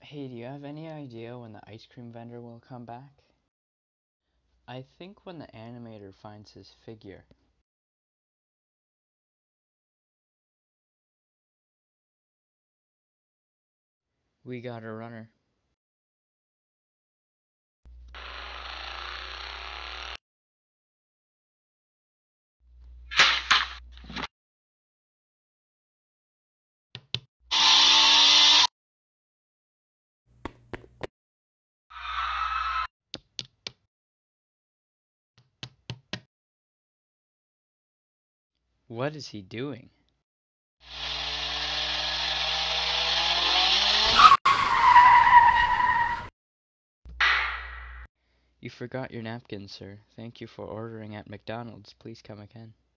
Hey, do you have any idea when the ice cream vendor will come back? I think when the animator finds his figure. We got a runner. What is he doing? You forgot your napkin, sir. Thank you for ordering at McDonald's. Please come again.